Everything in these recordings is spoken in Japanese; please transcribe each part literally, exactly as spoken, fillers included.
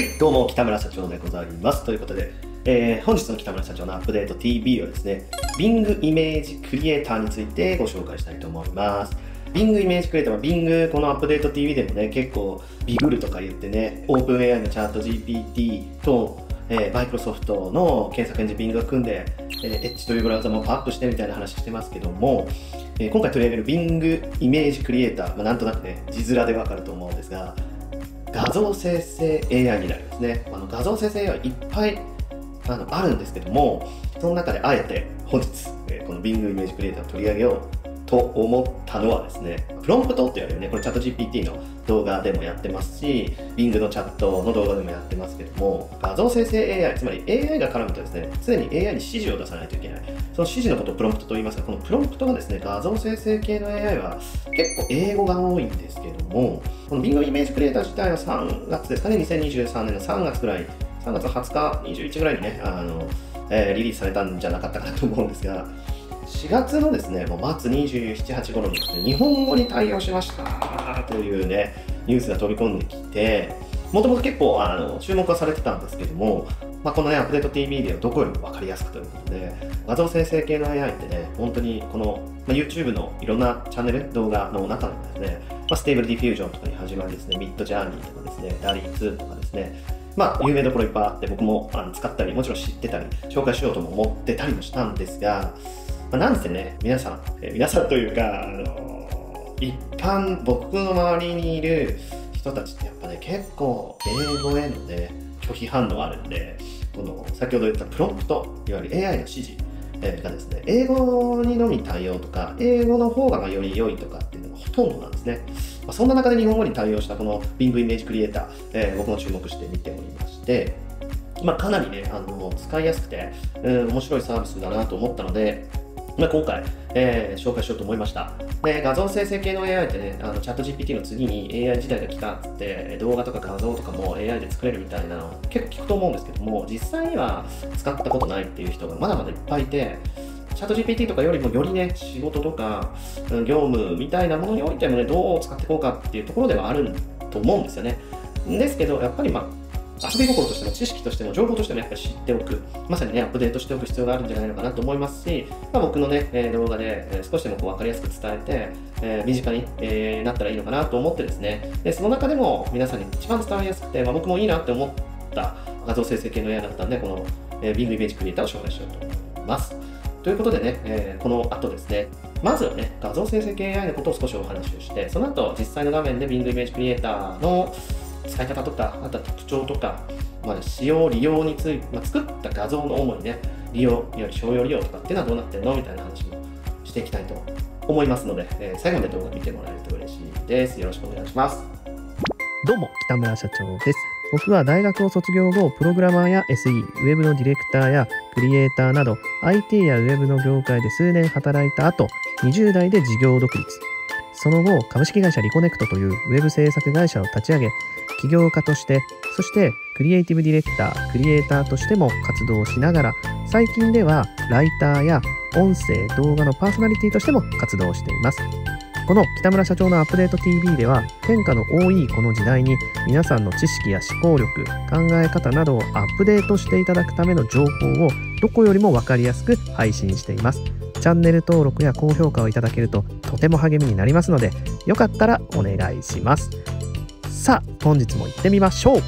はい、どうも北村社長でございます。ということで、えー、本日の北村社長のアップデート ティービー はですね、Bing イメージクリエイターについてご紹介したいと思います。Bing イメージクリエイターは Bing このアップデート ティービー でもね、結構ビグルとか言ってね、オープン エーアイ のチャット ジーピーティー と、えー、マイクロソフトの検索エンジン Bing が組んで、えー、Edge というブラウザもパワーアップしてみたいな話してますけども、えー、今回取り上げる Bing イメージクリエイター、まあ、なんとなくね、字面でわかると思うんですが、画像生成 エーアイ になりますね。あの画像生成 エーアイ いっぱいあのあるんですけども、その中であえて本日、えー、この Bing イメージクリエイターを取り上げようと思ったのはですね、プロンプトって言われるね、これチャット ジーピーティー の動画でもやってますし、Bing のチャットの動画でもやってますけども、画像生成 エーアイ、つまり エーアイ が絡むとですね、常に エーアイ に指示を出さないといけない。その指示のことをプロンプトと言いますが、このプロンプトがですね、画像生成系の エーアイ は結構英語が多いんですけども、この Bing イメージクリエイター自体はさんがつですかね、にせんにじゅうさんねんのさんがつぐらい、さんがつはつか、にじゅういちぐらいにね、あの、えー、リリースされたんじゃなかったかなと思うんですが、しがつのですね、もう末にじゅうなな、はち頃にですね、日本語に対応しましたというね、ニュースが飛び込んできて、もともと結構あの注目はされてたんですけども、まあ、このね、アップデート ティービー ではどこよりも分かりやすくということで、画像生成系の エーアイ ってね、本当にこの、まあ、YouTube のいろんなチャンネル、動画の中でもですね、まあ、ステーブルディフュージョンとかに始まりですね、ミッドジャーニーとかですね、ダリーツーとかですね、まあ、有名どころいっぱいあって、僕もあの使ったり、もちろん知ってたり、紹介しようとも思ってたりもしたんですが、まあ、なんせね、皆さん、えー、皆さんというか、あのー、一般、僕の周りにいる人たちってやっぱね、結構英語へのね、拒否反応あるんで、この先ほど言ったプロンプト、いわゆる エーアイ の指示がですね、英語にのみ対応とか、英語の方がより良いとかっていうのがほとんどなんですね。まあ、そんな中で日本語に対応したこの Bing イメージクリエイター、えー、僕も注目して見ておりまして、まあ、かなりね、あの使いやすくて、うん、面白いサービスだなと思ったので、まあ、今回、えー、紹介しようと思いました。で、画像生成系の エーアイ ってね、あのチャット ジーピーティー の次に エーアイ 時代が来たっつって、動画とか画像とかも エーアイ で作れるみたいなの結構聞くと思うんですけども、実際には使ったことないっていう人がまだまだいっぱいいて、チャット ジーピーティー とかよりもよりね、仕事とか業務みたいなものにおいてもね、どう使っていこうかっていうところではあると思うんですよね。ですけど、やっぱりまあ、遊び心としても知識としても情報としてもやっぱり知っておく、まさにね、アップデートしておく必要があるんじゃないのかなと思いますし、まあ、僕のね、えー、動画で、えー、少しでもこう分かりやすく伝えて、えー、身近に、えー、なったらいいのかなと思ってですね、でその中でも皆さんに一番伝わりやすくて、まあ、僕もいいなって思った画像生成系の エーアイ だったんで、この、えー、Bing イメージクリエイターを紹介しようと思います。ということでね、えー、この後ですね、まずはね、画像生成系 エーアイ のことを少しお話をして、その後、実際の画面で Bing イメージクリエイターの使い方とか、あとは特徴とか、まあ、使用、利用について、まあ、作った画像の主にね、利用、いわゆる商用利用とかっていうのはどうなってるのみたいな話もしていきたいと思いますので、えー、最後まで動画見てもらえると嬉しいです。よろしくお願いします。 どうも、北村社長です。僕は大学を卒業後、プログラマーや エスイー、ウェブのディレクターやクリエイターなど、アイティー やウェブの業界で数年働いた後、にじゅう代で事業独立。その後、株式会社リコネクトというウェブ制作会社を立ち上げ、起業家として、そしてクリエイティブディレクター、クリエイターとしても活動しながら、最近ではライターや音声、動画のパーソナリティとしても活動しています。この北村社長のアップデート ティービー では、変化の多いこの時代に皆さんの知識や思考力、考え方などをアップデートしていただくための情報をどこよりも分かりやすく配信しています。チャンネル登録や高評価をいただけるととても励みになりますので、よかったらお願いします。さあ、本日も行ってみましょう。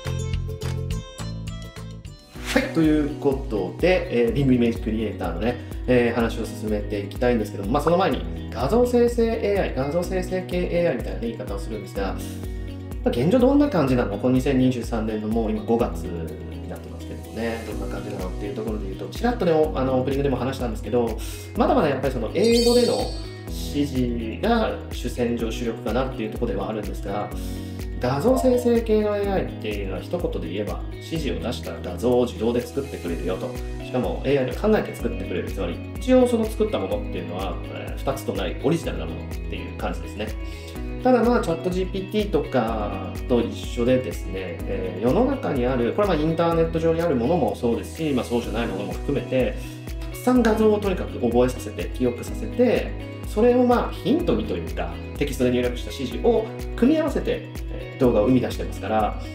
はい、ということで、えー、Bing イメージクリエイターのね、えー、話を進めていきたいんですけども、まあ、その前に画像生成 エーアイ、画像生成系 エーアイみたいな、ね、言い方をするんですが、まあ、現状どんな感じなのこのにせんにじゅうさんねんのもう今ごがつになってますけどもね、どんな感じなのっていうところで言うと、ちらっとね、あのオープニングでも話したんですけど、まだまだやっぱりその英語での指示が主戦場、主力かなっていうところではあるんですが、画像生成系の エーアイ っていうのは一言で言えば、指示を出したら画像を自動で作ってくれるよと。しかも エーアイ が考えて作ってくれる。つまり、一応その作ったものっていうのは、えー、ふたつとないオリジナルなものっていう感じですね。ただまあ、チャット ジーピーティー とかと一緒でですね、えー、世の中にある、これはまあインターネット上にあるものもそうですし、まあ、そうじゃないものも含めて、たくさん画像をとにかく覚えさせて、記憶させて、それをまあヒントにというか、テキストで入力した指示を組み合わせて動画を生み出してますから、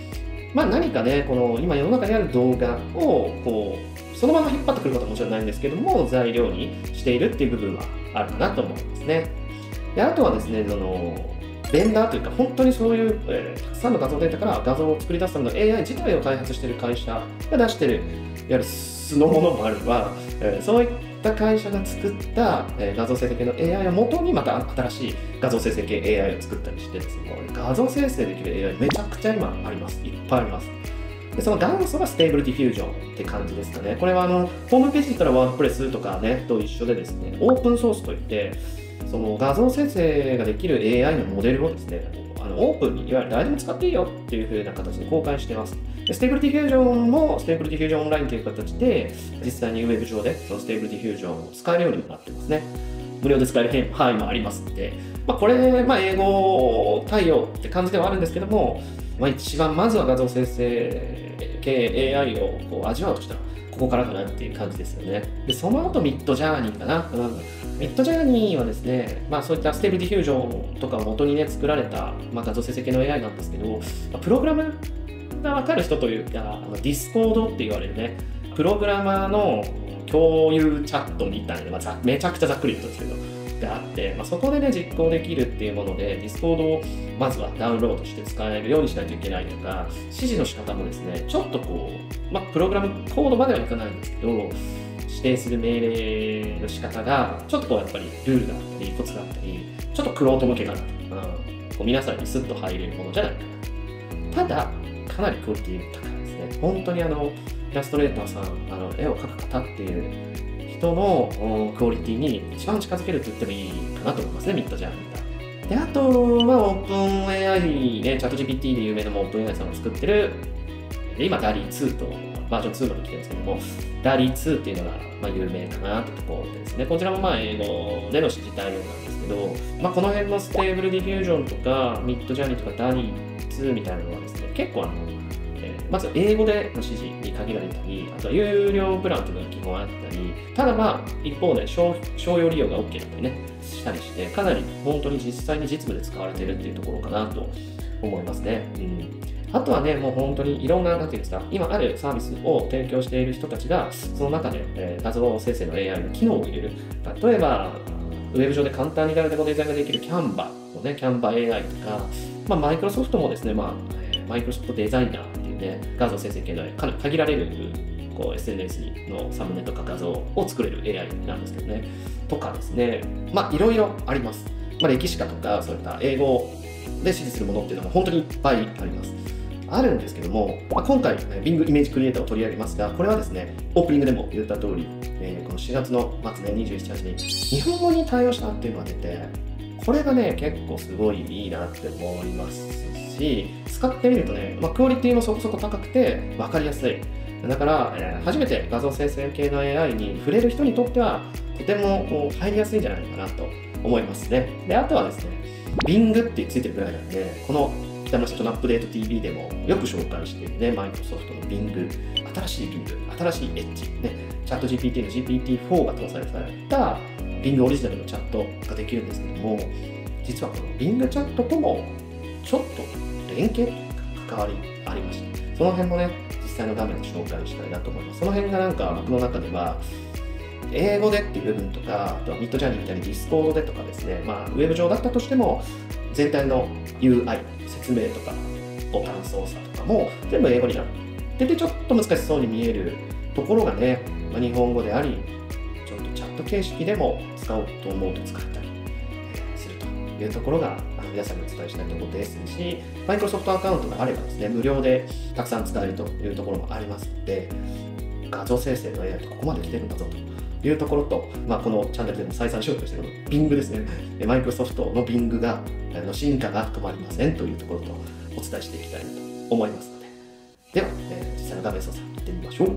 まあ、何かね、この今世の中にある動画をこうそのまま引っ張ってくることはもちろんないんですけども、材料にしているっていう部分はあるかなと思いますね。であとはですね、そのベンダーというか、本当にそういう、えー、たくさんの画像データから画像を作り出すための エーアイ 自体を開発している会社が出している、いわゆる素のものもあれば、えー、そういった会社が作った、えー、画像生成系の エーアイ を元にまた新しい画像生成系 エーアイ を作ったりしてですね、画像生成できる エーアイ めちゃくちゃ今あります。いっぱいあります。でその元祖がステーブルディフュージョンって感じですかね。これはあのホームページからワードプレスとかねと一緒でですね、オープンソースといって、その画像生成ができる エーアイ のモデルをですね、あのオープンにいわゆる誰でも使っていいよっていう風な形で公開しています。でステーブルディフュージョンもステーブルディフュージョンオンラインという形で実際にウェブ上でそのステーブルディフュージョンを使えるようにもなってますね。無料で使える範囲もありますので、まあ、これ、まあ、英語対応って感じではあるんですけども、まあ、一番まずは画像生成系 エーアイ をこう味わうとしたらここからかなっていう感じですよね。でその後ミッドジャーニーかな、うん、ミッドジャーニーはですね、まあ、そういったステーブルディフュージョンとかを元にね作られた、まあ、画像生成系の エーアイ なんですけど、プログラムが分かる人というか、あのディスコードって言われるね、プログラマーの共有チャットみたいな、まあ、めちゃくちゃざっくり言うんですけどがあって、まあ、そこでね実行できるっていうもので、ディスコードをまずはダウンロードして使えるようにしないといけないとか、指示の仕方もですね、ちょっとこう、まあ、プログラムコードまではいかないんですけど、指定する命令の仕方がちょっとやっぱりルールがあったりコツがあったり、ちょっとクロート向けかなと、うん、こう皆さんにスッと入れるものじゃないかな。ただかなりクオリティ高いですね。本当にあのイラストレーターさん、あの絵を描く方っていう人のクオリティに一番近づけると言ってもいいかなと思いますね、ミッドジャーニーが。で、あと、まあ、オープン エーアイ ね、チャット ジーピーティー で有名なオープン エーアイ さんが作ってる、今、ダリーツーとバージョンツーまで来てるんですけども、ダリーツーっていうのが、まあ、有名かなというところでですね、こちらもまあ英語での指示対応なんですけど、まあ、この辺のステーブルディフュージョンとか、ミッドジャーニーとかダリーツーみたいなのはですね、結構あの、まず英語での指示に限られたり、あとは有料プランというのが基本あったり、ただまあ一方で 商, 商用利用が OK だったりね、したりして、かなり本当に実際に実務で使われているっていうところかなと思いますね。うん、あとはね、もう本当にいろんな、なんていうんですか、今あるサービスを提供している人たちが、その中で、えー、画像生成の エーアイ の機能を入れる。例えば、ウェブ上で簡単に誰でもデザインができる Canva のね、Canva エーアイ とか、まあ、マイクロソフトもですね、まあ、マイクロソフトデザイナーっていうね、画像生成系のかなり限られるこう エスエヌエス のサムネとか画像を作れる エーアイ なんですけどね、とかですね、まあいろいろあります。まあ、歴史家とかそういった英語で指示するものっていうのも本当にいっぱいあります。あるんですけども、まあ、今回 Bing イメージクリエイターを取り上げますが、これはですね、オープニングでも言った通り、えー、このしがつの末ね、にじゅうしち、はちに日本語に対応したっていうのが出て、これがね、結構すごいいいなって思いますし、使ってみるとね、まあ、クオリティもそこそこ高くて分かりやすい。だから、えー、初めて画像生成系の エーアイ に触れる人にとっては、とてもこう入りやすいんじゃないかなと思いますね。で、あとはですね、Bing ってついてるぐらいなんで、この北村社長のアップデート ティービー でもよく紹介しているね、マイクロソフトの Bing、新しい Bing、新しい Edge、ね、チャット ジーピーティー の ジーピーティーフォー が搭載された Bing オリジナルのチャットができるんですけども、実はこの Bing チャットともちょっと連携というか関わりありまして、その辺もね、実際の画面で紹介したいなと思います。その辺がなんか僕の中では、英語でっていう部分とか、あとはミッドジャーニーみたいにディスコードでとかですね、まあ、ウェブ上だったとしても、全体の ユーアイ、説明とか、ボタン操作とかも全部英語になってて、ちょっと難しそうに見えるところがね、まあ、日本語であり、ちょっとチャット形式でも使おうと思うと使ったりするというところが、皆さんにお伝えしたいところですし、マイクロソフトアカウントがあればですね、無料でたくさん使えるというところもありますので、画像生成の エーアイ とここまで来てるんだぞというところと、まあ、このチャンネルでも再三紹介している Bing ですね、マイクロソフトの Bing がの進化が止まりませんというところとお伝えしていきたいなと思いますので、では、えー、実際の画面操作いってみましょう。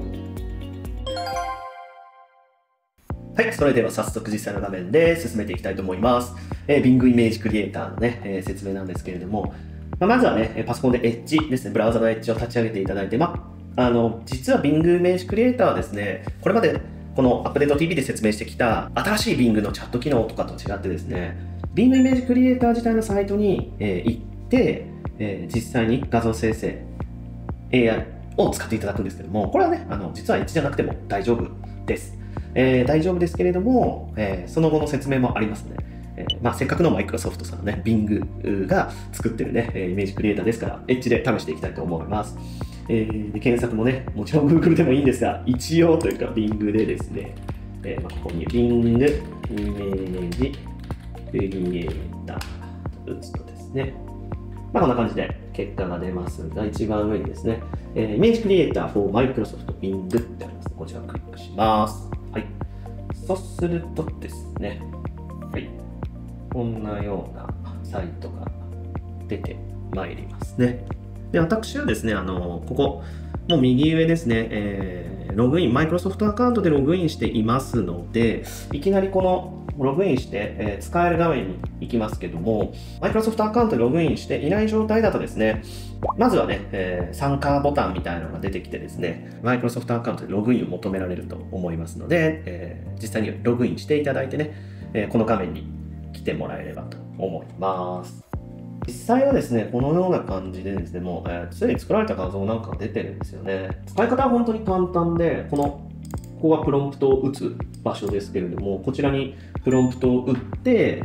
はい、それでは早速実際の画面で進めていきたいと思います。えー、Bing イメージクリエイターのね、えー、説明なんですけれども、まあ、まずはね、パソコンで Edge ですね、ブラウザの Edge を立ち上げていただいて、まあ、あの、実は Bing イメージクリエイターはですね、これまでこのアップデート ティービー で説明してきた新しい Bing のチャット機能とかと違ってですね、Bing イメージクリエイター自体のサイトに、えー、行って、えー、実際に画像生成エーアイ を使っていただくんですけども、これはね、あの実はエッジじゃなくても大丈夫です。えー、大丈夫ですけれども、えー、その後の説明もありますので、えーまあ、せっかくのマイクロソフトさんのね、Bing が作ってるね、イメージクリエイターですから、エッジで試していきたいと思います。えー、で検索もね、もちろん Google でもいいんですが、一応というか Bing でですね、えーまあ、ここに Bing イメージクリエイター打つとですね、まあ、こんな感じで結果が出ますが、一番上にですね、えー、イメージクリエイター for Microsoft Bing ってあります。こちらをクリックします。はい。そうするとですね、はい。こんなようなサイトが出てまいりますね。で、私はですね、あの、ここ、もう右上ですね、えー、ログイン、マイクロソフトアカウントでログインしていますので、いきなりこのログインして、えー、使える画面に行きますけども、マイクロソフトアカウントでログインしていない状態だとですね、まずはね、えー、参加ボタンみたいなのが出てきてですね、マイクロソフトアカウントでログインを求められると思いますので、えー、実際にログインしていただいてね、えー、この画面に来てもらえればと思います。実際はですね、このような感じでですね、もう、えー、すでに作られた画像なんかが出てるんですよね。使い方は本当に簡単で、この、ここがプロンプトを打つ場所ですけれども、こちらにプロンプトを打って、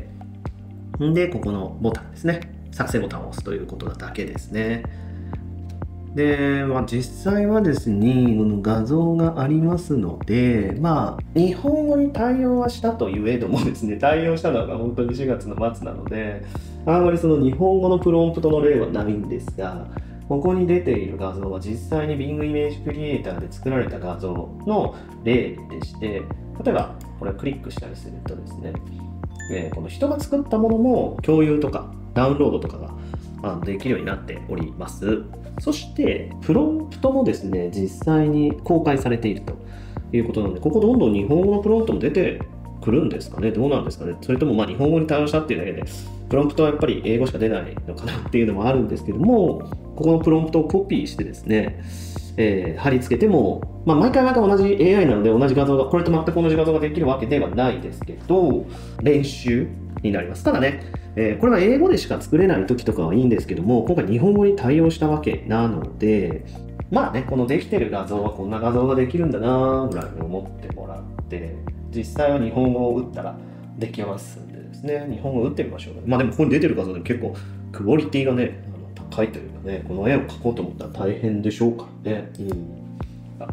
んで、ここのボタンですね。作成ボタンを押すということだけですね。で、まあ、実際はですね、この画像がありますので、まあ、日本語に対応はしたといえどもですね、対応したのが本当にしがつの末なので、あんまりその日本語のプロンプトの例はないんですが、ここに出ている画像は実際に Bing イメージクリエイターで作られた画像の例でして、例えばこれをクリックしたりするとですね、えー、この人が作ったものも共有とかダウンロードとかができるようになっております。そしてプロンプトもですね、実際に公開されているということなので、ここどんどん日本語のプロンプトも出てくるんですかね、どうなんですかね。それともまあ日本語に対応したっていうだけで、プロンプトはやっぱり英語しか出ないのかなっていうのもあるんですけども、ここのプロンプトをコピーしてですね、えー、貼り付けても、まあ、毎回毎回同じ エーアイ なので同じ画像が、これと全く同じ画像ができるわけではないですけど、練習になります。ただね、えー、これは英語でしか作れない時とかはいいんですけども、今回日本語に対応したわけなので、まあね、このできてる画像はこんな画像ができるんだなぐらいに思ってもらって、実際は日本語を打ったらできますんでですね、日本語を打ってみましょう。まあでもここに出てる画像で結構クオリティがね、あの高いというかね、この絵を描こうと思ったら大変でしょうからね。うん、あ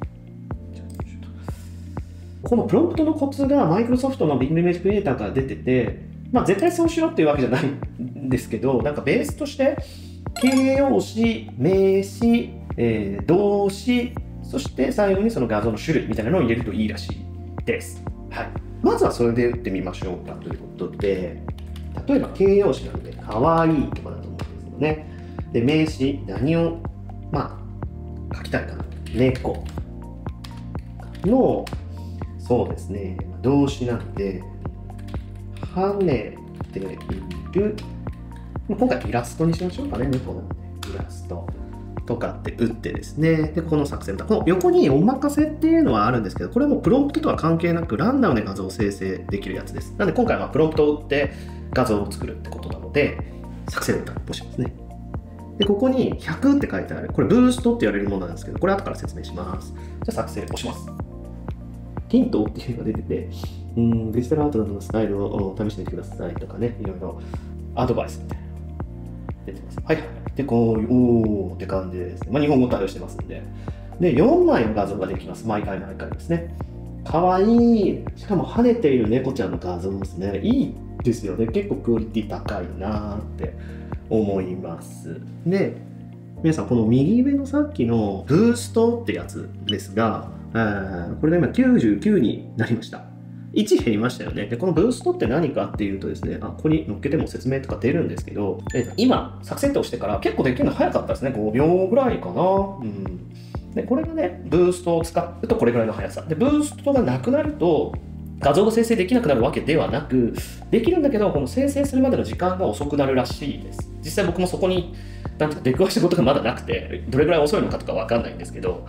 このプロンプトのコツがマイクロソフトの Bing イメージクリエイターから出てて、まあ絶対そうしろっていうわけじゃないんですけど、なんかベースとして形容詞、名詞、えー、動詞、そして最後にその画像の種類みたいなのを入れるといいらしいです。はい。まずはそれで打ってみましょうかということで、例えば形容詞なので、かわいいとかだと思うんですよね。で、名詞、何を、まあ、書きたいかな。猫の、そうですね、動詞なので、跳ねている、今回イラストにしましょうかね、猫なので、イラスト。とかって打ってですね、でこの作成ボタン、この横にお任せっていうのはあるんですけど、これもプロンプトとは関係なくランダムで画像を生成できるやつです。なので今回はプロンプトを打って画像を作るってことなので、作成ボタンを押しますね。でここにひゃくって書いてある、これブーストって言われるものなんですけど、これ後から説明します。じゃあ作成押します。ヒントっていうのが出てて、うん、デジタルアートなどのスタイルを試してみてくださいとかね、いろいろアドバイスみたいなのが出てます。はい。で、こういう、おーって感じでですね。まあ、日本語対応してますんで。で、よんまいの画像ができます。毎回毎回ですね。かわいい。しかも跳ねている猫ちゃんの画像ですね。いいですよね。結構クオリティ高いなーって思います。で、皆さん、この右上のさっきのブーストってやつですが、これが今きゅうじゅうきゅうになりました。いち減りましたよね。で、このブーストって何かっていうとですね、あ、ここに載っけても説明とか出るんですけど、今、作成をしてから結構できるの早かったですね。ごびょうぐらいかな。うん。で、これがね、ブーストを使うとこれぐらいの速さ。で、ブーストがなくなると、画像が生成できなくなるわけではなく、できるんだけど、この生成するまでの時間が遅くなるらしいです。実際僕もそこに、なんていうか出くわしたことがまだなくて、どれぐらい遅いのかとかわかんないんですけど、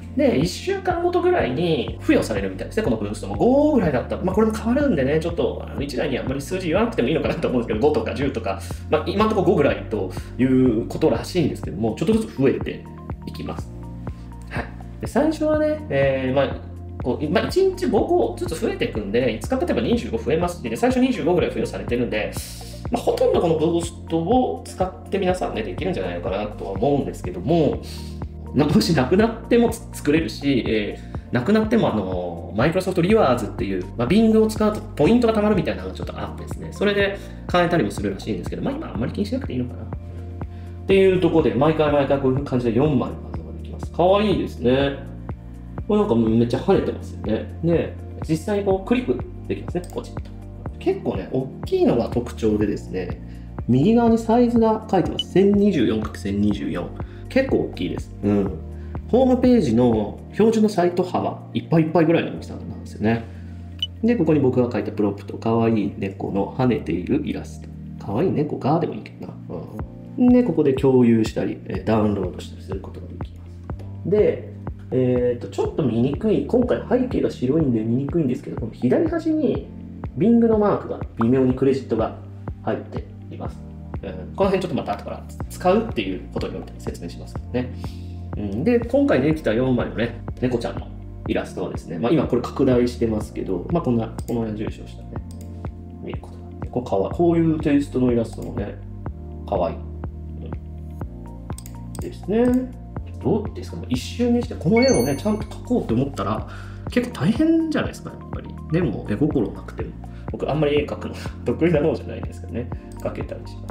で、いっしゅうかんごとぐらいに付与されるみたいですね、このブーストも。ごぐらいだったら、まあ、これも変わるんでね、ちょっとあの一概にあんまり数字言わなくてもいいのかなと思うんですけど、ごとかじゅうとか、まあ、今のところごぐらいということらしいんですけども、ちょっとずつ増えていきます。はい。で最初はね、えーまあこうまあ、いちにちごこずつ増えていくんで、いつか経てばにじゅうご増えますし、で最初にじゅうごぐらい付与されてるんで、まあ、ほとんどこのブーストを使って皆さんね、できるんじゃないのかなとは思うんですけども、もしなくなっても作れるし、えー、なくなってもあの、マイクロソフトリワーズっていう、まあ、Bing を使うとポイントが貯まるみたいなのがちょっとあってですね、それで変えたりもするらしいんですけど、まあ今あんまり気にしなくていいのかな。っていうところで、毎回毎回こういう感じでよんまいの画像ができます。かわいいですね。これなんかめっちゃ跳ねてますよね。で、実際にこうクリックできますね、ポチッと。結構ね、大きいのが特徴でですね、右側にサイズが書いてます。せんにじゅうよんかけるせんにじゅうよん。結構大きいです。うん。ホームページの標準のサイト幅、いっぱいいっぱいぐらいの大きさなんですよね。で、ここに僕が書いたプロンプト、かわいい猫の跳ねているイラスト。かわいい猫がでもいいけどな。うん、で、ここで共有したり、ダウンロードしたりすることができます。で、えーと、ちょっと見にくい、今回背景が白いんで見にくいんですけど、この左端に Bing のマークが微妙にクレジットが入っています。うん、この辺ちょっとまた後から使うっていうことによって説明しますけどね。うん、で、今回できたよんまいのね、猫ちゃんのイラストはですね、まあ、今これ拡大してますけど、まあ、こんな、この矢印をしたね、見ることができる。こうかわいい。こういうテイストのイラストもね、かわいい。うん、ですね。どうですか、一周にしてこの絵をね、ちゃんと描こうと思ったら、結構大変じゃないですか、やっぱり。でも、絵心なくても。僕、あんまり絵描くの得意な方じゃないんですけどね、描けたりします。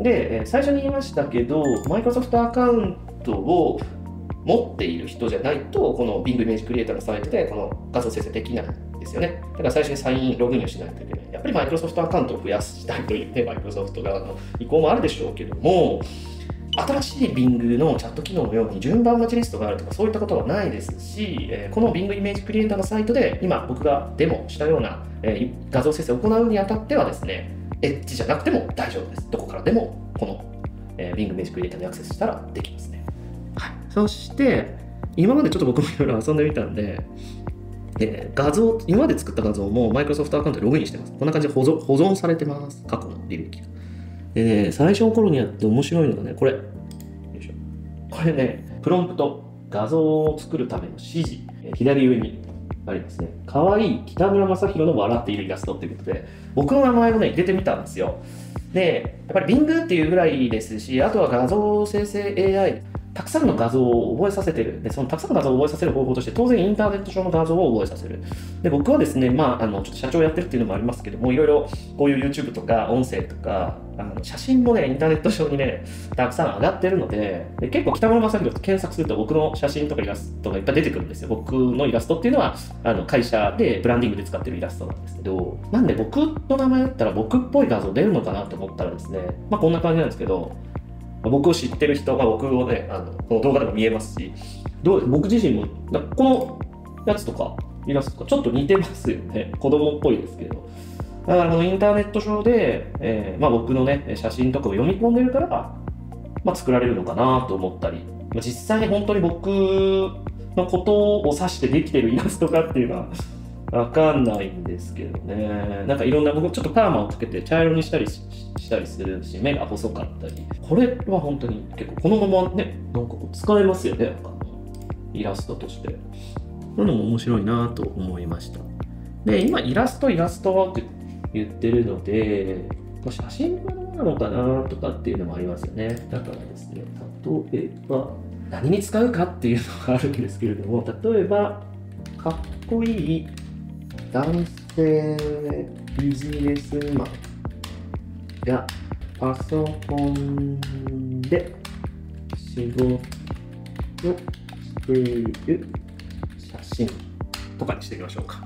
で、最初に言いましたけど、マイクロソフトアカウントを持っている人じゃないと、この Bing イメージクリエイターのサイトでこの画像生成できないんですよね。だから最初にサイン、ログインをしないといけない。やっぱりマイクロソフトアカウントを増やしたいというね、マイクロソフト側の意向もあるでしょうけども、新しい Bing のチャット機能のように順番待ちリストがあるとかそういったことはないですし、この Bing イメージクリエイターのサイトで今僕がデモしたような画像生成を行うにあたってはですね、エッジじゃなくても大丈夫です。どこからでもこの Bing イメージクリエイターにアクセスしたらできますね。はい、そして今までちょっと僕もいろいろ遊んでみたんで、えー、画像、今まで作った画像も Microsoft アカウントでログインしてます。こんな感じで保存、保存されてます。過去の履歴が。でね、最初の頃にやって面白いのがね、これ。よいしょ。これね、プロンプト、画像を作るための指示、左上にありますね。かわいい北村正宏の笑っているイラストっていうことで、僕の名前をね、入れてみたんですよ。で、やっぱり Bing っていうぐらいですし、あとは画像生成 エーアイ、たくさんの画像を覚えさせてる。で、そのたくさんの画像を覚えさせる方法として、当然インターネット上の画像を覚えさせる。で、僕はですね、まあ、あの、ちょっと社長をやってるっていうのもありますけども、いろいろこういう YouTube とか音声とか、あの写真もね、インターネット上にね、たくさん上がってるので、で結構北村正宏って検索すると僕の写真とかイラストがいっぱい出てくるんですよ。僕のイラストっていうのは、あの会社でブランディングで使ってるイラストなんですけど、なんで僕の名前だったら僕っぽい画像出るのかなと思ったらですね、まあこんな感じなんですけど、僕を知ってる人が僕をね、あのこの動画でも見えますし、どう僕自身も、このやつとかイラストとかちょっと似てますよね。子供っぽいですけど。だからこのインターネット上で、えーまあ、僕のね、写真とかを読み込んでるから、まあ、作られるのかなと思ったり、まあ、実際に本当に僕のことを指してできてるイラストかっていうのはわかんないんですけどね。なんかいろんな、僕ちょっとパーマをかけて茶色にしたりしたりするし、目が細かったり、これは本当に結構このままね、なんかこう使えますよね、なんかイラストとして。そういうのも面白いなと思いました。で、今イラストイラストって言ってるので、まあ、写真はどうなのかなとかっていうのもありますよね。だからですね、例えば何に使うかっていうのがあるんですけれども、例えばかっこいい男性ビジネスマンがパソコンで仕事をしている写真とかにしてみましょうか。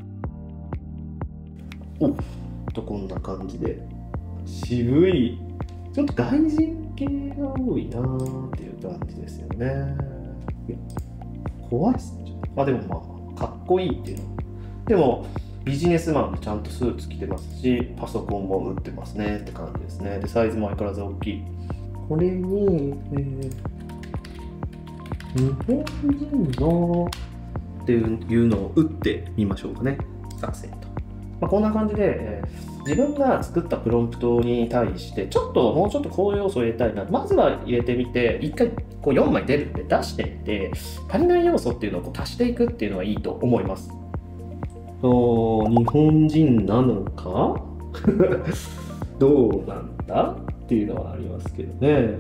おっと、こんな感じで渋い、ちょっと外人系が多いなーっていう感じですよね。怖いっすね。あ、でもまあかっこいいっていうの。でもビジネスマンでちゃんとスーツ着てますし、パソコンも打ってますねって感じですね。で、サイズも相変わらず大きい。これに、えー、 日本人のっていうのを打ってみましょうかね。アクセント。まあ、こんな感じで、えー自分が作ったプロンプトに対してちょっともうちょっとこういう要素を入れたいな、まずは入れてみて、一回こうよんまい出るんで出してみて、足りない要素っていうのをこう足していくっていうのはいいと思います。お日本人なのかどうなんだっていうのはありますけどね。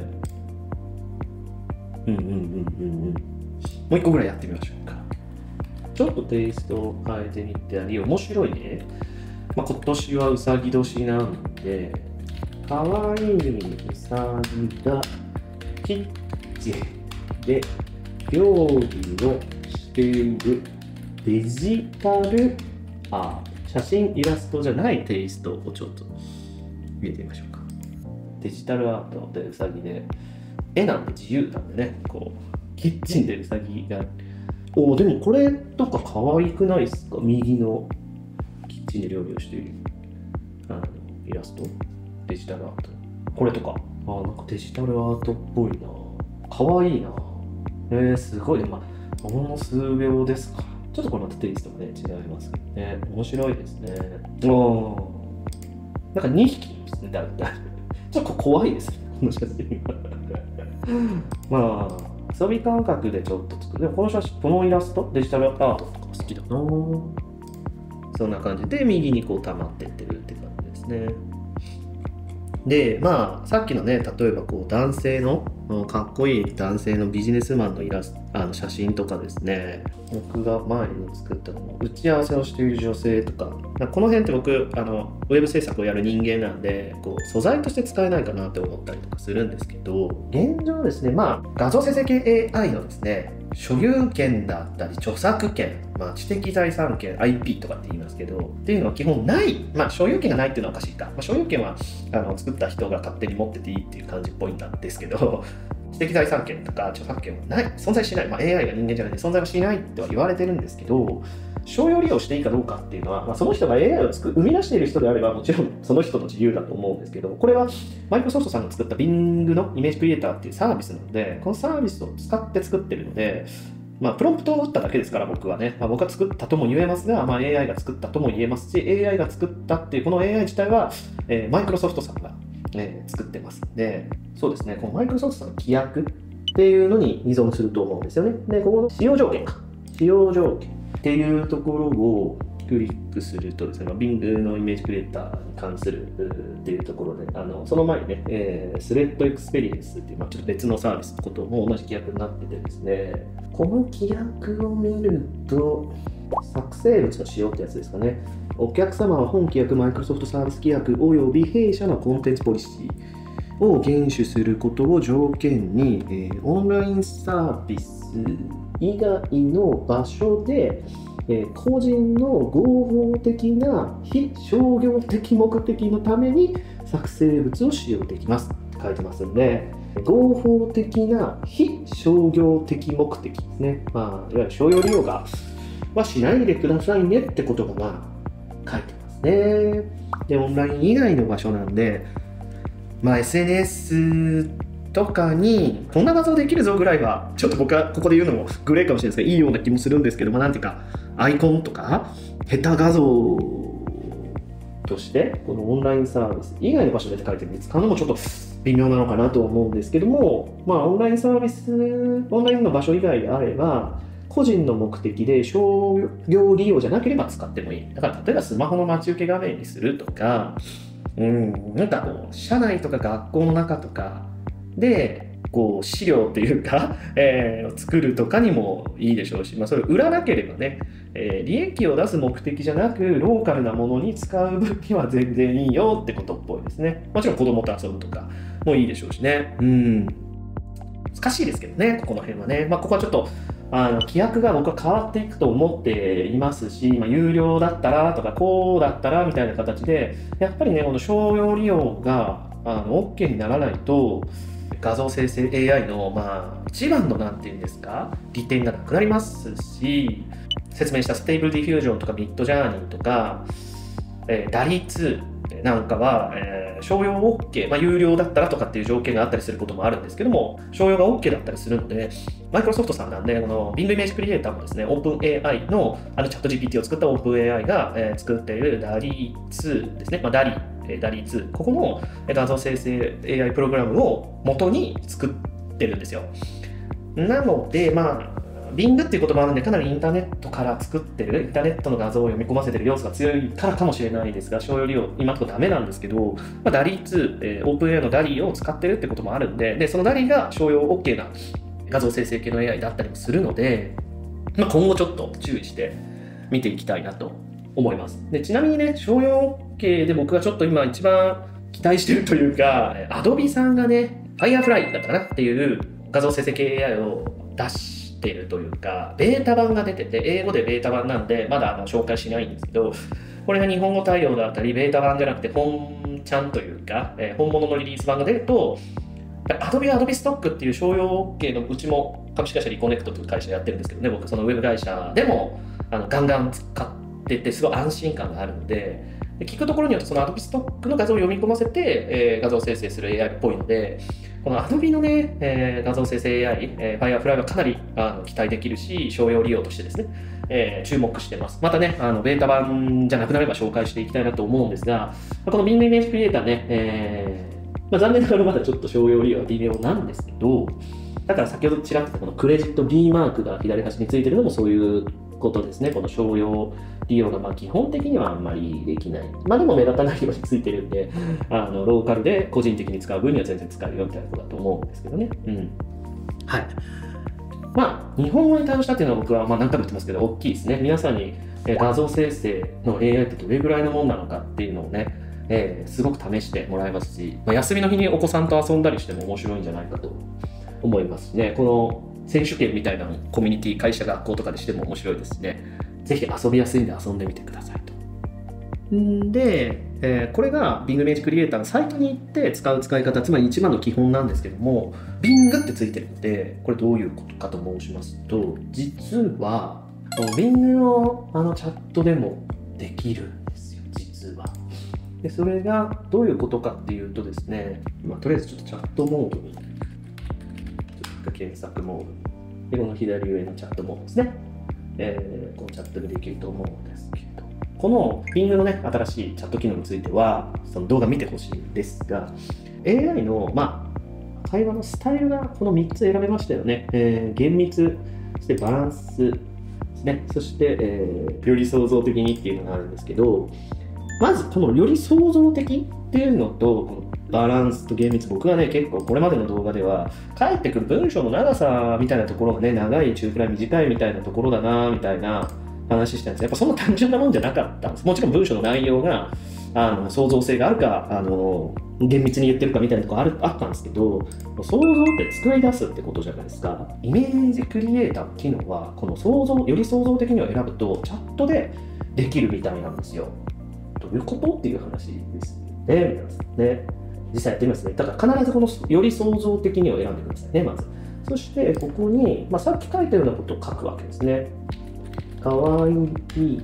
うんうんうんうんうん。もう一個ぐらいやってみましょうか。ちょっとテイストを変えてみてあり、面白いね。まあ、今年はうさぎ年なんで、かわいいうさぎがキッチンで料理をしているデジタルアート、写真イラストじゃないテイストをちょっと入れてみましょうか。デジタルアートでうさぎで、絵なんて自由なんでね、こうキッチンでうさぎが、おでもこれとか可愛くないですか？右のキッチンで料理をしているあのイラスト、デジタルアート、これとか、あなんかデジタルアートっぽいな、可愛いな、えー、すごい、まあ、もの数秒ですか。ちょっとこれまたテイストがね、違いますけどね、面白いですね。おなんかにひきですね、だいたい。ちょっと怖いですね、この写真が。まあ、遊び感覚でちょっと作る。でもこの写真、このイラスト、デジタルアートとか好きだな。そんな感じで右にこう溜まってってるって感じですね。で、まあ、さっきのね、例えばこう男性の、かっこいい男性のビジネスマンのイラスト、あの写真とかですね、僕が前に作ったのも、打ち合わせをしている女性とか、この辺って僕、あのウェブ制作をやる人間なんで、こう素材として使えないかなって思ったりとかするんですけど、現状ですね、まあ、画像生成系 エーアイ のですね、所有権だったり著作権、まあ、知的財産権 アイピー とかって言いますけどっていうのは基本ない、まあ、所有権がないっていうのはおかしいか、まあ、所有権はあの作った人が勝手に持ってていいっていう感じっぽいんですけど、知的財産権とか著作権はない、存在しない、まあ、エーアイ が人間じゃないんで存在はしないっては言われてるんですけど、商用利用していいかどうかっていうのは、まあ、その人が エーアイ を作生み出している人であればもちろんその人の自由だと思うんですけど、これはマイクロソフトさんが作った Bing のイメージクリエイターっていうサービスなので、このサービスを使って作ってるので、まあ、プロンプトを打っただけですから僕はね、まあ、僕が作ったとも言えますが、まあ、エーアイ が作ったとも言えますし、エーアイ が作ったっていうこの エーアイ 自体は、えー、マイクロソフトさんが、えー、作ってますので、そうですね、このマイクロソフトさんの規約っていうのに依存すると思うんですよね。で、ここの使用条件か。使用条件っていうところをクリックするとですね、まあ、Bing のイメージクリエイターに関するっていうところで、あのその前にね、えー、スレッドエクスペリエンスっていう、まあ、ちょっと別のサービスのことも同じ規約になっててですね、この規約を見ると、作成物の使用ってやつですかね。お客様は本規約、マイクロソフトサービス規約および弊社のコンテンツポリシーを厳守することを条件に、えー、オンラインサービス以外の場所で、えー、個人の合法的な非商業的目的のために作成物を使用できますって書いてますので、合法的な非商業的目的ですね。まあ、いわゆる商用利用がはしないでくださいねってことがまあ書いてますね。で、オンライン以外の場所なんで、まあ エスエヌエス とかにこんな画像できるぞぐらいはちょっと僕はここで言うのもグレーかもしれないですが、いいような気もするんですけど、まあなんていうかアイコンとかヘタ画像としてこのオンラインサービス以外の場所で書いてるんで使うのもちょっと微妙なのかなと思うんですけども、まあオンラインサービスオンラインの場所以外であれば個人の目的で商業利用じゃなければ使ってもいい。だから例えばスマホの待ち受け画面にするとか、うん、なんかこう社内とか学校の中とかでこう資料っていうか、えー、作るとかにもいいでしょうし、まあ、それを売らなければね、えー、利益を出す目的じゃなくローカルなものに使う分には全然いいよってことっぽいですね。もちろん子供と遊ぶとかもいいでしょうしね。うん、難しいですけどね、ここの辺はね。まあ、ここはちょっとあの規約が僕は変わっていくと思っていますし、まあ、有料だったらとかこうだったらみたいな形でやっぱりね、この商用利用があの OK にならないと画像生成 エーアイ のまあ一番のなんていうんですか利点がなくなりますし、説明したステーブルディフュージョンとかミッドジャーニーとか、えー、ダリーツーなんかは、えーー、商用 OK、まあ、有料だったらとかっていう条件があったりすることもあるんですけども、商用が OK だったりするので、マイクロソフトさんなんで、この Bing イメージクリエイターもですね、OpenAI のあのチャット ジーピーティー を作った OpenAI が、えー、作っている ダリーツー ですね、まあ、ダリー、えー、ダリーツー、ここの画像生成 エーアイ プログラムを元に作ってるんですよ。なので、まあ、Bing っていうこともあるんで、かなりインターネットから作ってる、インターネットの画像を読み込ませてる要素が強いからかもしれないですが、商用利用、今のところダメなんですけど、まあ、ダリーツー、えー、OpenAI のダリーを使ってるってこともあるんで、で、そのダリーが商用 OK な画像生成系の エーアイ だったりもするので、まあ、今後ちょっと注意して見ていきたいなと思います。で、ちなみにね、商用 OK で僕がちょっと今一番期待してるというか、Adobe さんがね、Firefly だったかなっていう画像生成系 エーアイ を出してるというか、ベータ版が出てて、英語でベータ版なんで、まだあの紹介しないんですけど、これが日本語対応だったり、ベータ版じゃなくて本ちゃんというか、えー、本物のリリース版が出ると、Adobe は Adobe Stock っていう商用 OK のうちも株式会社リコネクトという会社やってるんですけどね、僕そのウェブ会社でもあのガンガン使ってて、すごい安心感があるので、で聞くところによってその Adobe Stock の画像を読み込ませて、えー、画像生成する エーアイ っぽいので、この Adobe のね、えー、画像生成 エーアイ、えー、Firefly はかなりあの期待できるし、商用利用としてですね、えー、注目してます。またね、あのベータ版じゃなくなれば紹介していきたいなと思うんですが、この Bing イメージクリエイターね、えーまあ、残念ながらまだちょっと商用利用は微妙なんですけど、だから先ほどちらっとこのクレジット B マークが左端についてるのもそういうことですね。この商用利用がまあ基本的にはあんまりできない。まあでも目立たないようについてるんで、あのローカルで個人的に使う分には全然使えるよみたいなことだと思うんですけどね。うん。はい。まあ日本語に対応したっていうのは僕はまあ何回も言ってますけど大きいですね。皆さんに画像生成の エーアイ ってどれぐらいのもんなのかっていうのをね、えー、すごく試してもらえますし、まあ、休みの日にお子さんと遊んだりしても面白いんじゃないかと思いますしね。この選手権みたいなコミュニティ、会社、学校とかでしても面白いですしね。ぜひ遊びやすいんで遊んでみてくださいと。んで、えー、これが Bing イメージクリエイターのサイトに行って使う使い方、つまり一番の基本なんですけども、Bing ってついてるので、これどういうことかと申しますと、実は Bing のあのチャットでもできるんですよ、実は。でそれがどういうことかっていうとですね、まあ、とりあえずちょっとチャットモードに、ちょっと検索モード、でこの左上のチャットモードですね、えー、このチャットでできると思うんですけど、この Bing のね、新しいチャット機能については、その動画見てほしいんですが、エーアイ の、まあ、会話のスタイルがこのみっつ選べましたよね。えー、厳密、そしてバランスですね、そして、えー、より創造的にっていうのがあるんですけど、まずこのより創造的っていうのとこのバランスと厳密、僕はね結構これまでの動画では返ってくる文章の長さみたいなところがね、長い、中くらい、短いみたいなところだなみたいな話したんです。やっぱそんな単純なもんじゃなかったんです。もちろん文章の内容があの創造性があるか、あの厳密に言ってるかみたいなところあるあったんですけど、創造って作り出すってことじゃないですか。イメージクリエイターの機能はこの創造、より創造的にを選ぶとチャットでできるみたいなんですよ。どういうことっていう話ですね。皆さんね、実際やってみますね。だから必ずこのより創造的にを選んでくださいね、まず。そしてここに、まあ、さっき書いたようなことを書くわけですね。かわいいに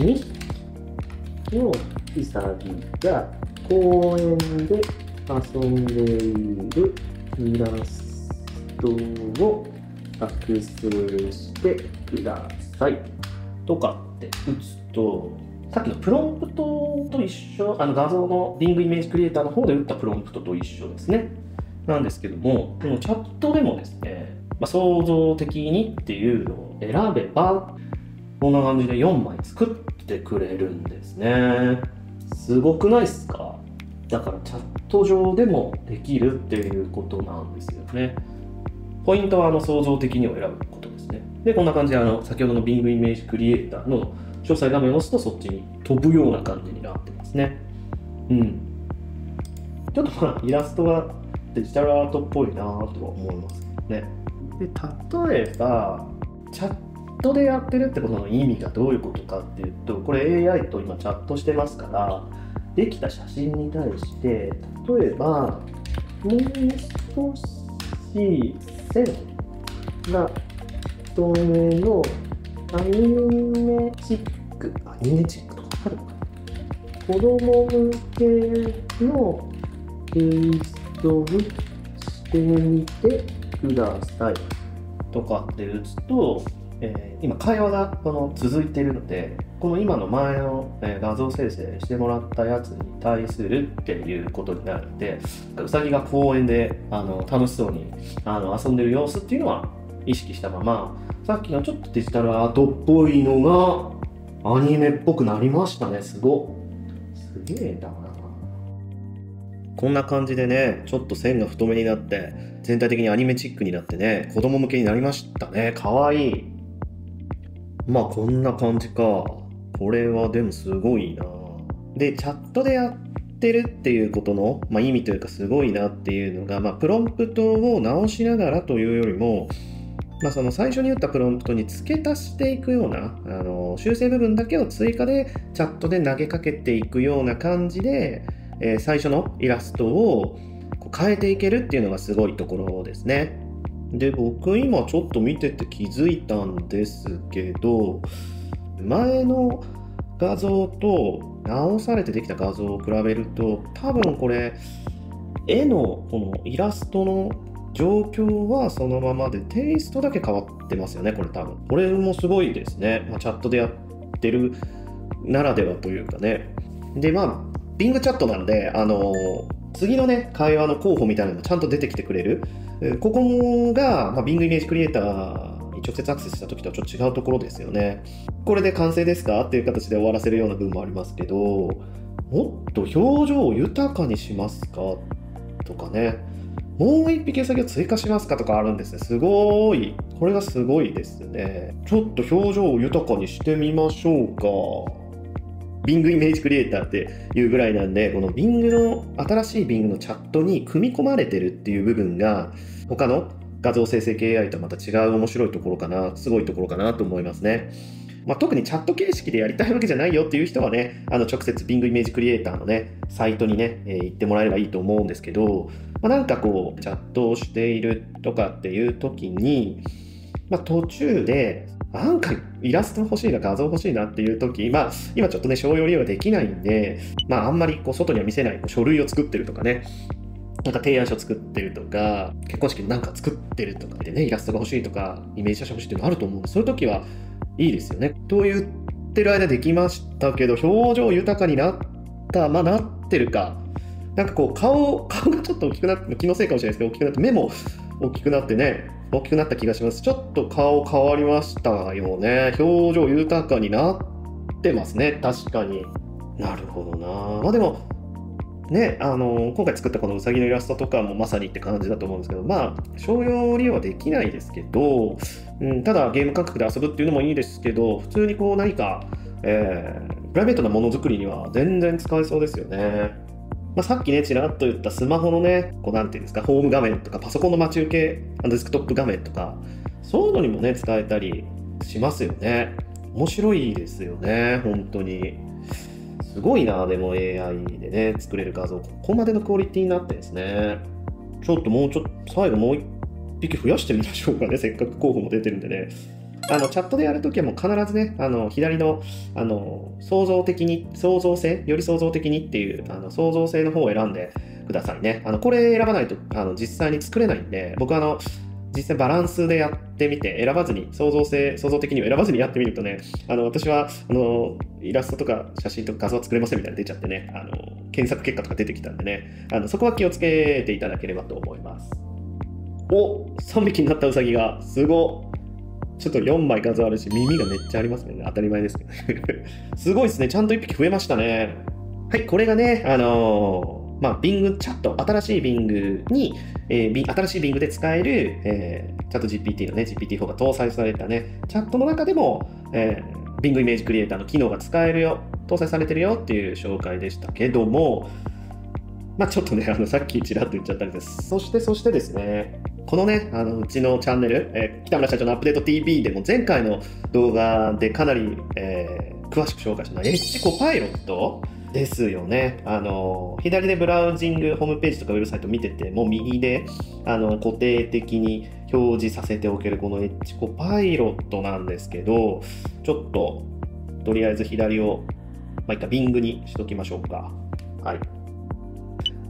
のウサギが公園で遊んでいるイラストを作成してくださいとかって打つと、さっきのプロンプトと一緒、あの画像の Bing イメージクリエイターの方で打ったプロンプトと一緒ですね。なんですけども、このチャットでもですね、まあ、創造的にっていうのを選べば、こんな感じでよんまい作ってくれるんですね。すごくないですか？だからチャット上でもできるっていうことなんですよね。ポイントはあの創造的にを選ぶことですね。で、こんな感じであの先ほどの Bing イメージクリエイターの詳細画面を押すとそっちに飛ぶような感じになってますね。うん。ちょっとまあイラストはデジタルアートっぽいなとは思いますね。で、例えばチャットでやってるってことの意味がどういうことかっていうと、これ エーアイ と今チャットしてますから、できた写真に対して例えばもう少し線が太めのアニメチック、アニメチックとかわかるのかな、子供向けのペーストしてみてくださいとかって打つと、えー、今会話がこの続いているので、この今の前の、えー、画像生成してもらったやつに対するっていうことになるので、うさぎが公園であの楽しそうにあの遊んでる様子っていうのは意識したまま、さっきのちょっとデジタルアートっぽいのがアニメっぽくなりましたね。すごすげえだな。こんな感じでね、ちょっと線が太めになって全体的にアニメチックになってね、子供向けになりましたね。かわいい。まあこんな感じか。これはでもすごいな。でチャットでやってるっていうことの、まあ、意味というかすごいなっていうのが、まあ、プロンプトを直しながらというよりも、まあ、その最初に打ったプロンプトに付け足していくようなあの修正部分だけを追加でチャットで投げかけていくような感じで、えー、最初のイラストをこう変えていけるっていうのがすごいところですね。で僕今ちょっと見てて気づいたんですけど、前の画像と直されてできた画像を比べると、多分これ絵のこのイラストの状況はそのままでテイストだけ変わってますよね。これ多分これもすごいですね、まあ、チャットでやってるならではというかね。でまあBing チャットなんで、あの次のね会話の候補みたいなのもちゃんと出てきてくれる。ここが、まあ、Bing イメージクリエイターに直接アクセスした時とはちょっと違うところですよね。これで完成ですかっていう形で終わらせるような部分もありますけど、もっと表情を豊かにしますかとかね、もう一匹ウサギを追加しますかとかあるんですね。すごい。これがすごいですね。ちょっと表情を豊かにしてみましょうか。Bing イメージクリエイターっていうぐらいなんで、この Bing の新しい Bing のチャットに組み込まれてるっていう部分が他の画像生成系 エーアイ とまた違う面白いところかな、すごいところかなと思いますね。まあ、特にチャット形式でやりたいわけじゃないよっていう人はね、あの直接 Bing イメージクリエイターのねサイトにね、えー、行ってもらえればいいと思うんですけど、まあ、なんかこうチャットをしているとかっていう時に、まあ、途中でなんかイラスト欲しいな、画像欲しいなっていう時、まあ今ちょっとね商用利用できないんで、まああんまりこう外には見せない書類を作ってるとかね、なんか提案書作ってるとか、結婚式なんか作ってるとかでね、イラストが欲しいとかイメージ写真欲しいっていうのあると思うんで、そういう時はいいですよね。と言ってる間できましたけど、表情豊かになった、まあなってるか、なんかこう顔顔がちょっと大きくなって、気のせいかもしれないですけど大きくなって、目も大きくなってね、大きくなった気がします。ちょっと顔変わりましたよね。表情豊かになってますね。確かに。なるほどな。まあでもね、あの今回作ったこのウサギのイラストとかもまさにって感じだと思うんですけど、まあ商用利用はできないですけど、うん、ただゲーム感覚で遊ぶっていうのもいいですけど、普通にこう何か、えー、プライベートなものづくりには全然使えそうですよね。まあ、さっきねちらっと言ったスマホのねこうなんていうんですか、ホーム画面とかパソコンの待ち受けデスクトップ画面とか、そういうのにもね使えたりしますよね。面白いですよね。本当にすごいな。でも エーアイ でね作れる画像、ここまでのクオリティになってですね。ちょっともうちょっと最後もう一匹増やしてみましょうかね。せっかく候補も出てるんでね。あのチャットでやるときはもう必ずね、あの左のあの創造的に、創造性、より創造的にっていうあの創造性の方を選んでくださいね。あのこれ選ばないとあの実際に作れないんで、僕はあの実際バランスでやってみて、選ばずに創造性、創造的に選ばずにやってみるとね、あの私はあのイラストとか写真とか画像は作れませんみたいなの出ちゃってね、あの検索結果とか出てきたんでね、あのそこは気をつけていただければと思います。お、さんびきになったウサギがすごっ。ちょっとよんまい画像あるし、耳がめっちゃありますね。当たり前ですけど。すごいですね。ちゃんといっぴき増えましたね。はい、これがね、あのー、まあ、Bing チャット、新しい Bing に、えー、新しい Bing で使える、えー、チャット ジーピーティー のね、ジーピーティーフォー が搭載されたね、チャットの中でも、えー、Bing イメージクリエイターの機能が使えるよ、搭載されてるよっていう紹介でしたけども、まあ、ちょっとね、あのさっきちらっと言っちゃったんです。そして、そしてですね、このね、あのうちのチャンネル、えー、北村社長のアップデート ティービー でも前回の動画でかなり、えー、詳しく紹介したのは Edge コパイロットですよね。あの左でブラウジング、ホームページとかウェブサイト見てても、右であの固定的に表示させておけるこの Edge コパイロットなんですけど、ちょっととりあえず左を、まあ、一回 Bing にしときましょうか。はい。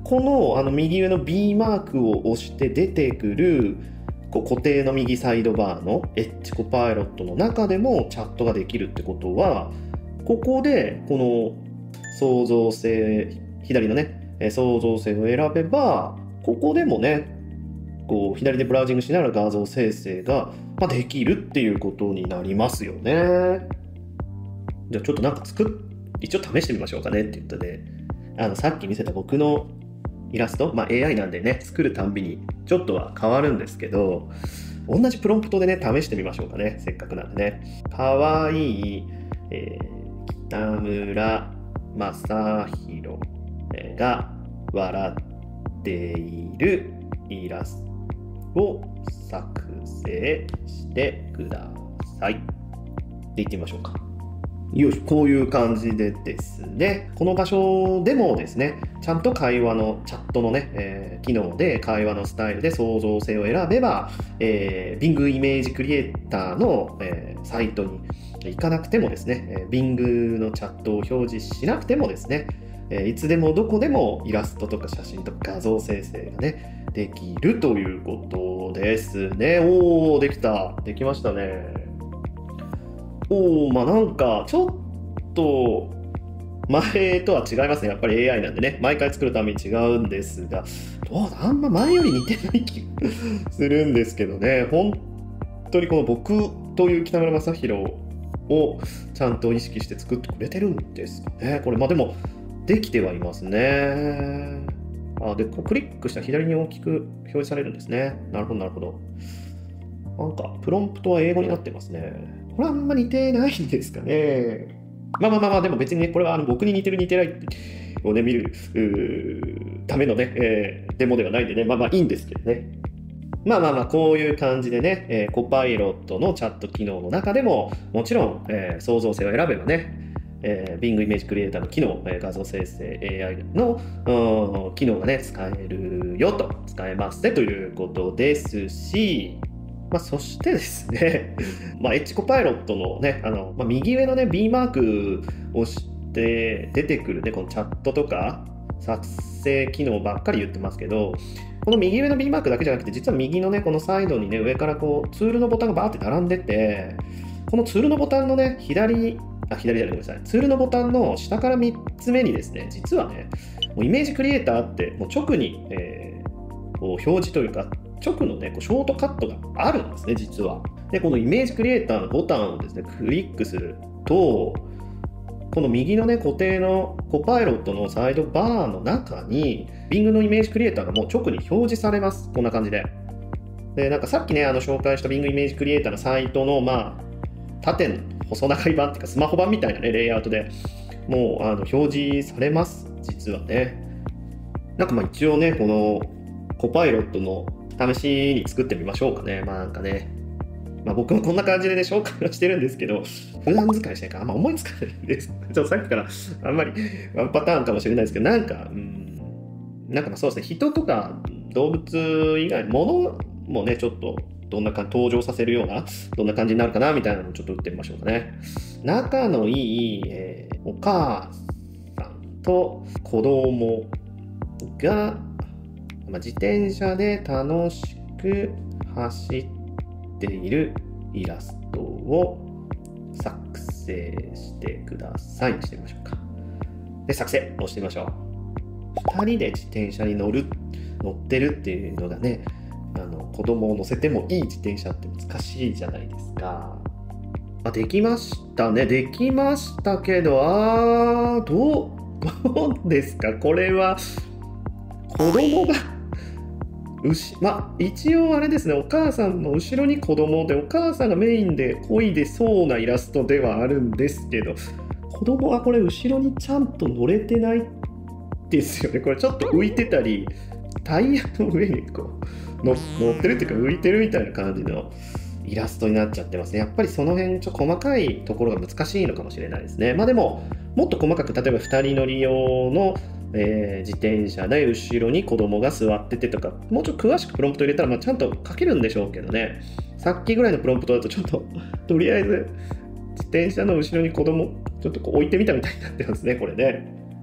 この、あの右上の B マークを押して出てくるこう固定の右サイドバーのエッジコパイロットの中でもチャットができるってことは、ここでこの創造性、左のね創造性を選べば、ここでもねこう左でブラウジングしながら画像生成ができるっていうことになりますよね。じゃあちょっとなんか作っ一応試してみましょうかねって言ったで、あのさっき見せた僕のイラスト、まあ、エーアイ なんでね作るたんびにちょっとは変わるんですけど、同じプロンプトでね試してみましょうかね、せっかくなんでね。かわいい、えー、北村正宏が笑っているイラストを作成してくださいで言ってみましょうか。よし、こういう感じでですね、この場所でもですね、ちゃんと会話のチャットのね、えー、機能で会話のスタイルで創造性を選べば、えー、Bing イメージクリエイターの、えー、サイトに行かなくてもですね、えー、Bing のチャットを表示しなくてもですね、えー、いつでもどこでもイラストとか写真とか画像生成がねできるということですね。おー、できた。できましたね。おー、まあなんかちょっと前とは違いますね。やっぱり エーアイ なんでね、毎回作るために違うんですが、どうだ、あんま前より似てない気がするんですけどね。本当にこの僕という北村正宏をちゃんと意識して作ってくれてるんですかね。これ、まあでもできてはいますね。あ、で、こうクリックしたら左に大きく表示されるんですね。なるほど、なるほど。なんか、プロンプトは英語になってますね。これはあんま似てないんですかね。まあまあまあまあ、でも別にね、これはあの僕に似てる似てないをね、見るためのね、えー、デモではないんでね、まあまあいいんですけどね。まあまあまあ、こういう感じでね、えー、コパイロットのチャット機能の中でも、もちろん、えー、創造性を選べばね、えー、Bing イメージクリエイターの機能、えー、画像生成 エーアイ の機能がね、使えるよと、使えますねということですし、まあ、そしてですね、まあ、エッジコパイロットのね、あの、まあ、右上のね、B マークを押して出てくるね、このチャットとか作成機能ばっかり言ってますけど、この右上の B マークだけじゃなくて、実は右のね、このサイドにね、上からこう、ツールのボタンがバーって並んでて、このツールのボタンのね、左、あ、左じゃない、ごめんなさい。ツールのボタンの下からみっつめにですね、実はね、もうイメージクリエイターってもう直に、えー、こう表示というか、直のね、こうショートカットがあるんですね、実は。で、このイメージクリエイターのボタンをですね、クリックすると、この右のね、固定のコパイロットのサイドバーの中に、Bing のイメージクリエイターがもう直に表示されます。こんな感じで。で、なんかさっきね、あの紹介した Bing イメージクリエイターのサイトの、まあ、縦の細長い版っていうか、スマホ版みたいなね、レイアウトでもうあの表示されます、実はね。なんかまあ一応ね、このコパイロットの試しに作ってみましょうかね。まあなんかね、まあ、僕もこんな感じでね、紹介はしてるんですけど、普段使いしないからあんま思いつかないんです。ちょっとさっきからあんまりワンパターンかもしれないですけど、なんか、うん、なんかまあそうですね、人とか動物以外のものもね、ちょっとどんな感じ、登場させるような、どんな感じになるかなみたいなのをちょっと打ってみましょうかね。仲のいい、えー、お母さんと子供が、まあ、自転車で楽しく走っているイラストを作成してくださいにしてみましょうか。で、作成をしてみましょう。ふたりで自転車に乗る、乗ってるっていうのがね、あの子供を乗せてもいい自転車って難しいじゃないですか。あ、できましたね。できましたけど、あー、どう、どうですかこれは、子供が、牛まあ、一応あれですね、お母さんの後ろに子供で、お母さんがメインで漕いでそうなイラストではあるんですけど、子供はこれ後ろにちゃんと乗れてないですよね。これちょっと浮いてたり、タイヤの上にこう乗ってるっていうか浮いてるみたいな感じのイラストになっちゃってますね。やっぱりその辺ちょっと細かいところが難しいのかもしれないですね。まあでももっと細かく、例えばふたり乗り用の、えー、自転車で後ろに子供が座っててとか、もうちょっと詳しくプロンプト入れたら、まあ、ちゃんと書けるんでしょうけどね。さっきぐらいのプロンプトだとちょっととりあえず自転車の後ろに子供ちょっとこう置いてみたみたいになってますね、これね。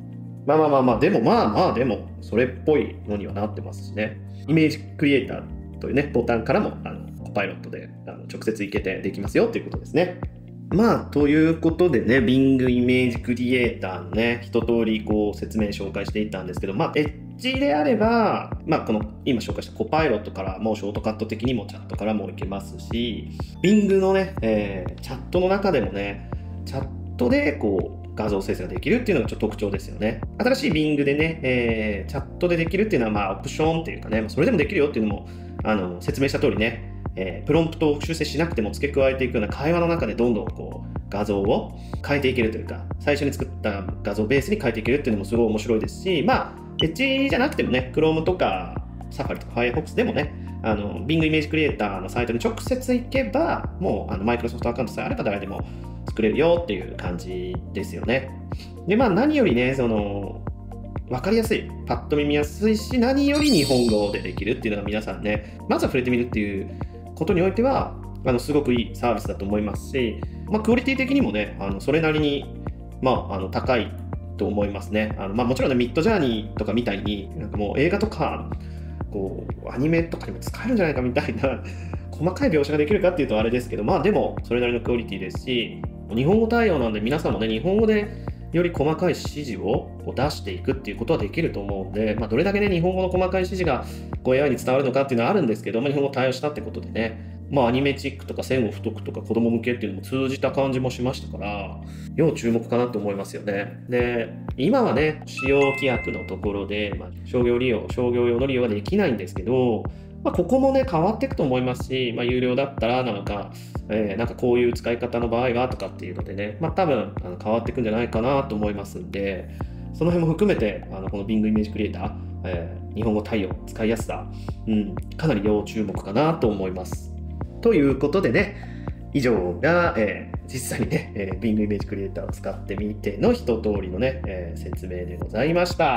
まあまあまあまあ、でもまあまあ、でも、それっぽいのにはなってますしね。イメージクリエイターというね、ボタンからも、あの、コパイロットであの直接いけてできますよっていうことですね。まあ、ということでね、Bing イメージクリエイターのね、一通りこう説明紹介していったんですけど、まあ、エッジであれば、まあ、この今紹介したコパイロットからもうショートカット的にもチャットからもいけますし、Bing のね、えー、チャットの中でもね、チャットでこう、画像生成ができるっていうのがちょっと特徴ですよね。新しい Bing でね、えー、チャットでできるっていうのはまあオプションっていうかね、それでもできるよっていうのもあの説明した通りね、えー、プロンプトを修正しなくても付け加えていくような会話の中でどんどんこう画像を変えていけるというか、最初に作った画像ベースに変えていけるっていうのもすごい面白いですし、まあ、エッジじゃなくてもね、Chrome とか Safari とか Firefox でもね、あの Bing イメージクリエイターのサイトに直接行けば、もうあの Microsoft アカウントさえあれば誰でも作れるよっていう感じですよね。で、まあ何よりね、その、分かりやすい、パッと見見やすいし、何より日本語でできるっていうのが皆さんね、まずは触れてみるっていうことにおいては、あのすごくいいサービスだと思いますし、まあ、クオリティ的にもね、あのそれなりに、まあ、あの高いと思いますね。あのまあ、もちろんね、ミッドジャーニーとかみたいに、なんかもう映画とか、こうアニメとかにも使えるんじゃないかみたいな細かい描写ができるかっていうとあれですけど、まあでもそれなりのクオリティですし、日本語対応なんで皆さんもね、日本語でより細かい指示を出していくっていうことはできると思うので、まあ、どれだけね、日本語の細かい指示がこう エーアイ に伝わるのかっていうのはあるんですけど、まあ、日本語対応したってことでね、まあ、アニメチックとか線を太くとか子供向けっていうのも通じた感じもしましたから、要注目かなと思いますよね。で、今はね、使用規約のところで、まあ、商業利用、商業用の利用はできないんですけど、まあ、ここもね、変わっていくと思いますし、まあ、有料だったらなのか、えー、なんかこういう使い方の場合はとかっていうのでね、まあ、多分あの変わっていくんじゃないかなと思いますんで、その辺も含めて、あのこの Bing イメージクリエイター、えー、日本語対応、使いやすさ、うん、かなり要注目かなと思います。ということでね、以上が、えー、実際にね、えー、Bing イメージクリエイターを使ってみての一通りのね、えー、説明でございました。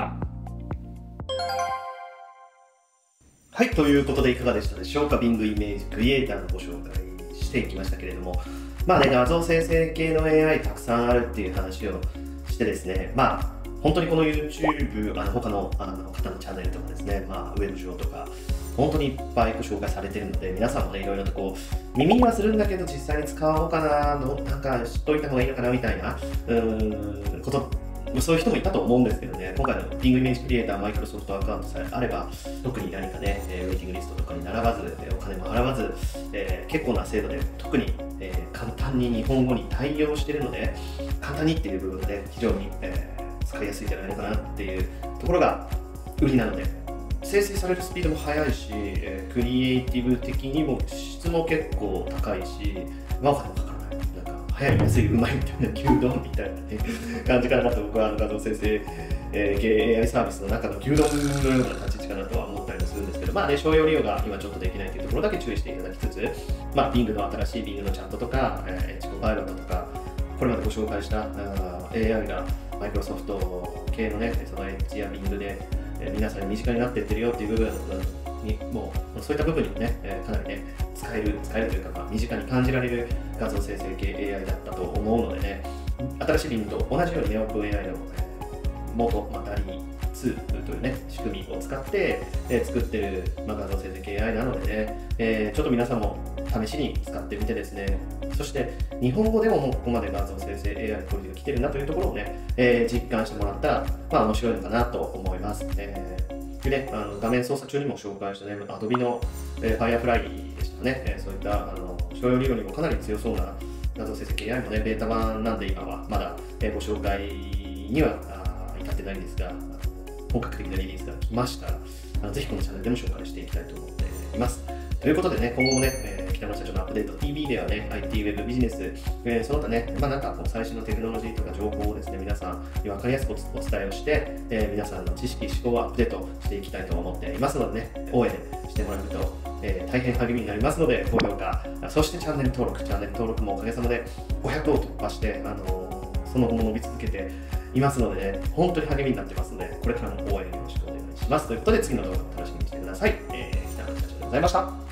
はい、ということでいかがでしたでしょうか。Bing イメージクリエイターのご紹介していきましたけれども、まあね、画像生成系の エーアイ たくさんあるっていう話をしてですね、まあ本当にこの YouTube、あの他の、あの方のチャンネルとかですね、まあ、ウェブ上とか、本当にいっぱいご紹介されているので、皆さんもね、いろいろとこう、耳にはするんだけど、実際に使おうかな、のなんか知っといた方がいいのかなみたいな、うーん、こと、そういう人もいたと思うんですけどね、今回の Bing イメージクリエイター、Microsoft アカウントさえあれば、特に何かね、ウェイティングリストとかに並ばず、お金も払わず、えー、結構な精度で、特に、えー、簡単に日本語に対応しているので、簡単にっていう部分で非常に、えー使いやすいんじゃないのかなっていうところが売りなので、生成されるスピードも速いし、えー、クリエイティブ的にも質も結構高いし、まあお金もかからない、なんか早い、安い、うまいみたいな、牛丼みたいな、ね、感じかなと僕は画像生成、えー、系 エーアイ サービスの中の牛丼のような立ち位置かなとは思ったりもするんですけど、まあね、商用利用が今ちょっとできないというところだけ注意していただきつつ、まあ Bing の新しい Bing のチャットとか、えー、エッジコパイロットとか、これまでご紹介した エーアイ がマイクロソフト系のね、そのエッジや Bing で、えー、皆さんに身近になっていってるよっていう部分にもう、そういった部分にもね、えー、かなりね、使える、使えるというか、まあ、身近に感じられる画像生成系 エーアイ だったと思うのでね、新しい Bing と同じようにね、オープン エーアイ の、えー、元、まあ、ダリーツーというね、仕組みを使って、えー、作ってる、まあ、画像生成系 エーアイ なのでね、えー、ちょっと皆さんも試しに使ってみてですね、そして日本語でももうここまで画像生成 エーアイ のクオリティが来てるなというところをね、えー、実感してもらったら、まあ面白いのかなと思います。えー、でね、あの画面操作中にも紹介したね、Adobe の、えー、Firefly でしたね、えー、そういったあの商用利用にもかなり強そうな画像生成系 エーアイ もね、ベータ版なんで今はまだ、えー、ご紹介には至ってないんですが、本格的なリリースが来ましたら、あのぜひこのチャンネルでも紹介していきたいと思っています。ということでね、今後もね、えー、北村社長のアップデート ティービー ではね、アイティー ウェブビジネス、えー、その他ね、まあなんかこう最新のテクノロジーとか情報をですね、皆さんに分かりやすくお伝えをして、えー、皆さんの知識、思考をアップデートしていきたいと思っていますのでね、応援してもらえると、えー、大変励みになりますので、高評価、そしてチャンネル登録、チャンネル登録もおかげさまでごひゃくを突破して、あのー、その後も伸び続けていますのでね、本当に励みになってますので、これからも応援よろしくお願いします。ということで、次の動画を楽しみにしてください。えー、北村社長でございました。